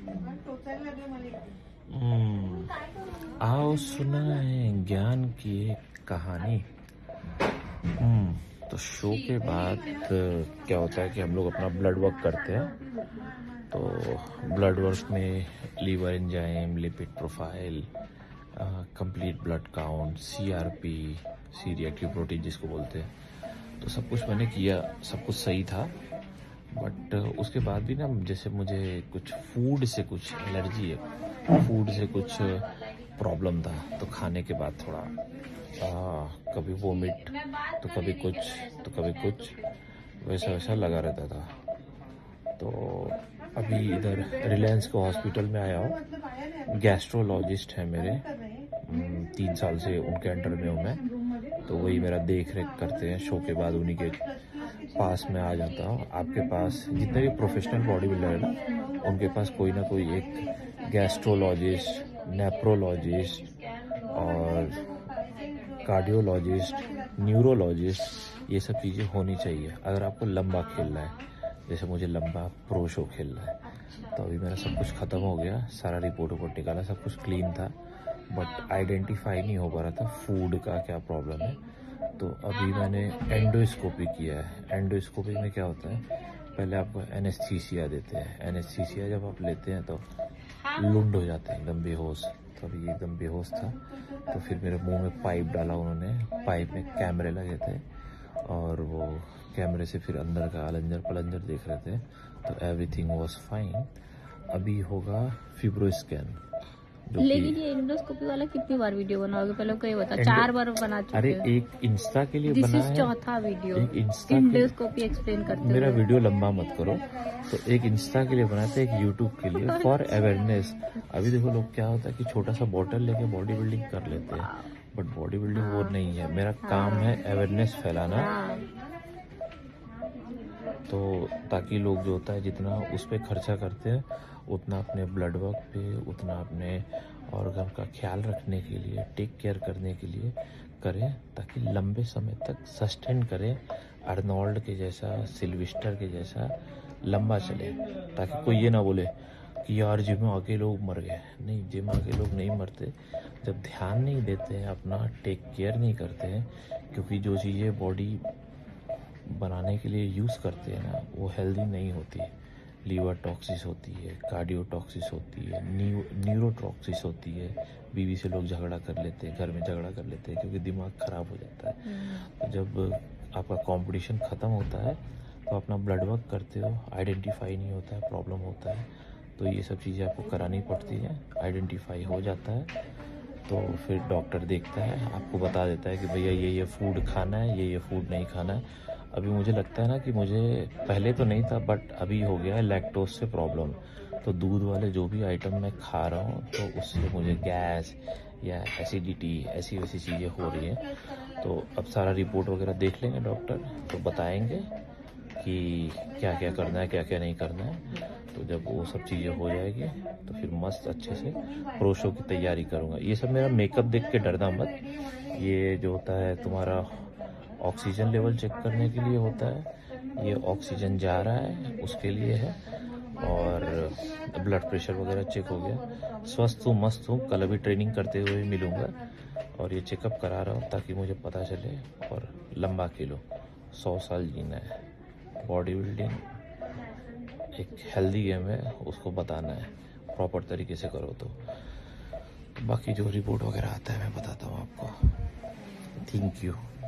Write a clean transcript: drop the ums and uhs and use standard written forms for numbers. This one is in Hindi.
आओ सुना है ज्ञान की एक कहानी। तो शो के बाद क्या होता है कि हम लोग अपना ब्लड वर्क करते हैं। तो ब्लड वर्क में liver enzyme, lipid profile, complete blood count, CRP, C reactive protein जिसको बोलते हैं, तो सब कुछ मैंने किया, सब कुछ सही था। बट उसके बाद भी ना, जैसे मुझे कुछ फूड से कुछ एलर्जी है, फूड से कुछ प्रॉब्लम था। तो खाने के बाद थोड़ा कभी वोमिट, तो कभी कुछ वैसा वैसा लगा रहता था। तो अभी इधर रिलायंस के हॉस्पिटल में आया हूँ। गैस्ट्रोलॉजिस्ट है मेरे, 3 साल से उनके अंडर में हूँ मैं। तो वही मेरा देख रेख करते हैं। शो के बाद उन्हीं के पास में आ जाता हूँ। आपके पास जितने भी प्रोफेशनल बॉडी बिल्डर है ना, उनके पास कोई ना कोई एक गैस्ट्रोलॉजिस्ट, नेप्रोलॉजिस्ट और कार्डियोलॉजिस्ट, न्यूरोलॉजिस्ट, ये सब चीज़ें होनी चाहिए अगर आपको लंबा खेलना है। जैसे मुझे लंबा प्रो शो खेलना है। तो अभी मेरा सब कुछ ख़त्म हो गया, सारा रिपोर्ट निकाला, सब कुछ क्लीन था। बट आइडेंटिफाई नहीं हो पा रहा था फूड का क्या प्रॉब्लम है। तो अभी मैंने एंडोस्कोपी किया है। एंडोस्कोपी में क्या होता है, पहले आपको एनेस्थीसिया देते हैं। एनेस्थीसिया जब आप लेते हैं तो लुंड हो जाते हैं, एकदम बेहोश। तो अभी एकदम बेहोश था। तो फिर मेरे मुंह में पाइप डाला उन्होंने। पाइप में कैमरे लगे थे और वो कैमरे से फिर अंदर का अलंजर पलंजर देख रहे थे। तो एवरीथिंग वाज फाइन। अभी होगा फिब्रो स्कैन। लेकिन ये एंडोस्कोपी वाला कितनी बार वीडियो बनाओगे? पहले को ये बता, 4 बार बना चुके। अरे एक इंस्टा के लिए बना है, चौथा वीडियो। एक इंस्टा एंडोस्कोपी एक्सप्लेन करते मेरा वीडियो लंबा मत करो। तो एक इंस्टा के लिए बनाते, एक यूट्यूब के लिए, फॉर अवेयरनेस। अभी देखो लोग क्या होता है कि छोटा सा बॉटल लेके बॉडी बिल्डिंग कर लेते हैं, बट बॉडी बिल्डिंग वो नहीं है। मेरा काम है अवेयरनेस फैलाना। तो ताकि लोग जो होता है जितना उस पर खर्चा करते हैं, उतना अपने ब्लड वर्क पे, उतना अपने ऑर्गन का ख्याल रखने के लिए, टेक केयर करने के लिए करें, ताकि लंबे समय तक सस्टेन करें। अर्नोल्ड के जैसा, सिल्वेस्टर के जैसा लंबा चले, ताकि कोई ये ना बोले कि यार जिम में आके लोग मर गए। नहीं, जिम आके लोग नहीं मरते। जब ध्यान नहीं देते हैं, अपना टेक केयर नहीं करते हैं, क्योंकि जो चीज़ें बॉडी बनाने के लिए यूज़ करते हैं ना, वो हेल्दी नहीं होती। लीवर टॉक्सिस होती है, कार्डियो टॉक्सिस होती है, न्यूरोटॉक्सिस होती है। बीवी से लोग झगड़ा कर लेते हैं, घर में झगड़ा कर लेते हैं, क्योंकि दिमाग खराब हो जाता है। तो जब आपका कंपटीशन ख़त्म होता है तो अपना ब्लड वर्क करते हो, आइडेंटिफाई नहीं होता है, प्रॉब्लम होता है, तो ये सब चीज़ें आपको करानी पड़ती हैं। आइडेंटिफाई हो जाता है तो फिर डॉक्टर देखता है, आपको बता देता है कि भैया ये फूड खाना है, ये फूड नहीं खाना है। अभी मुझे लगता है ना कि मुझे पहले तो नहीं था, बट अभी हो गया है लैक्टोज से प्रॉब्लम। तो दूध वाले जो भी आइटम मैं खा रहा हूँ, तो उससे मुझे गैस या एसिडिटी, ऐसी वैसी चीज़ें हो रही हैं। तो अब सारा रिपोर्ट वगैरह देख लेंगे डॉक्टर, तो बताएंगे कि क्या क्या करना है, क्या क्या नहीं करना है। तो जब वो सब चीज़ें हो जाएगी तो फिर मस्त अच्छे से प्रो शो की तैयारी करूँगा। ये सब मेरा मेकअप देख के डरना मत। ये जो होता है तुम्हारा ऑक्सीजन लेवल चेक करने के लिए होता है। ये ऑक्सीजन जा रहा है उसके लिए है, और ब्लड प्रेशर वगैरह चेक हो गया। स्वस्थ हूँ, मस्त हूँ। कल अभी ट्रेनिंग करते हुए मिलूँगा और ये चेकअप करा रहा हूँ, ताकि मुझे पता चले। और लंबा खेलो, 100 साल जीना है। बॉडी बिल्डिंग एक हेल्दी गेम है, उसको बताना है, प्रॉपर तरीके से करो तो। बाकी जो रिपोर्ट वगैरह आता है मैं बताता हूँ आपको। Thank you.